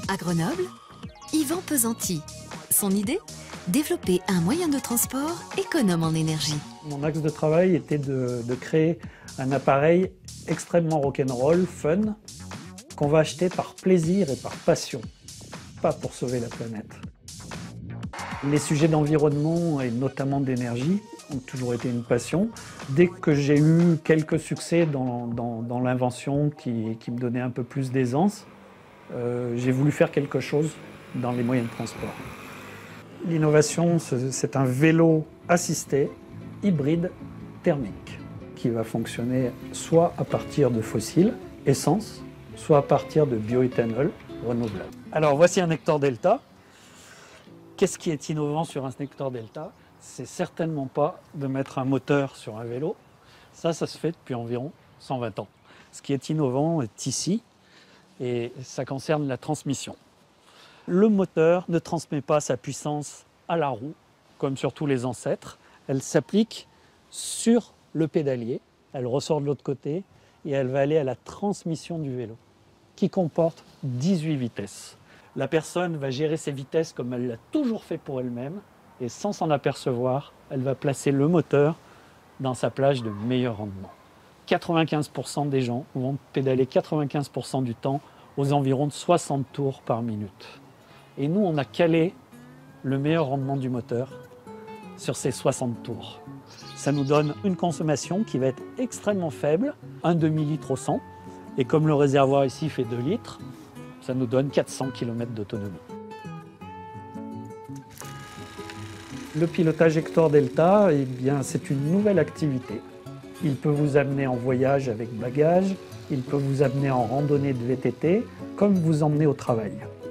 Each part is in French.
À Grenoble, Yvan Pesanti. Son idée? Développer un moyen de transport économe en énergie. Mon axe de travail était de créer un appareil extrêmement rock'n'roll, fun, qu'on va acheter par plaisir et par passion, pas pour sauver la planète. Les sujets d'environnement et notamment d'énergie ont toujours été une passion. Dès que j'ai eu quelques succès dans l'invention qui me donnait un peu plus d'aisance, j'ai voulu faire quelque chose dans les moyens de transport. L'innovation, c'est un vélo assisté, hybride, thermique, qui va fonctionner soit à partir de fossiles, essence, soit à partir de bioéthanol renouvelable. Alors voici un Hector Delta. Qu'est-ce qui est innovant sur un Hector Delta? C'est certainement pas de mettre un moteur sur un vélo. Ça se fait depuis environ 120 ans. Ce qui est innovant est ici, et ça concerne la transmission. Le moteur ne transmet pas sa puissance à la roue, comme sur tous les ancêtres. Elle s'applique sur le pédalier, elle ressort de l'autre côté et elle va aller à la transmission du vélo, qui comporte 18 vitesses. La personne va gérer ses vitesses comme elle l'a toujours fait pour elle-même, et sans s'en apercevoir, elle va placer le moteur dans sa plage de meilleur rendement. 95% des gens vont pédaler 95% du temps aux environs de 60 tours par minute. Et nous, on a calé le meilleur rendement du moteur sur ces 60 tours. Ça nous donne une consommation qui va être extrêmement faible, un demi-litre au 100. Et comme le réservoir ici fait 2 litres, ça nous donne 400 km d'autonomie. Le pilotage Hector Delta, eh bien, c'est une nouvelle activité. Il peut vous amener en voyage avec bagages, il peut vous amener en randonnée de VTT, comme vous emmener au travail.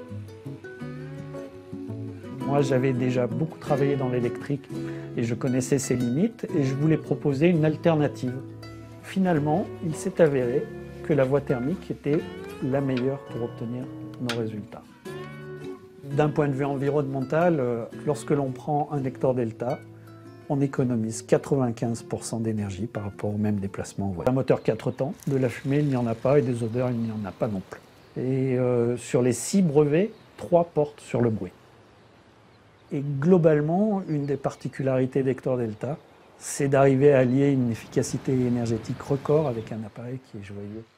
Moi, j'avais déjà beaucoup travaillé dans l'électrique et je connaissais ses limites et je voulais proposer une alternative. Finalement, il s'est avéré que la voie thermique était la meilleure pour obtenir nos résultats. D'un point de vue environnemental, lorsque l'on prend un Hector Delta, on économise 95% d'énergie par rapport au même déplacement en voiture. Un moteur 4 temps, de la fumée, il n'y en a pas, et des odeurs, il n'y en a pas non plus. Et sur les 6 brevets, 3 portent sur le bruit. Et globalement, une des particularités d'Hector Delta, c'est d'arriver à allier une efficacité énergétique record avec un appareil qui est joyeux.